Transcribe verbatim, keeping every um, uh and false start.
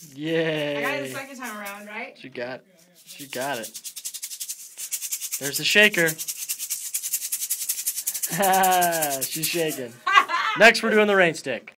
Yay. I got it the second time around, right? She got, she got it. There's the shaker. She's shaking. Next, we're doing the rain stick.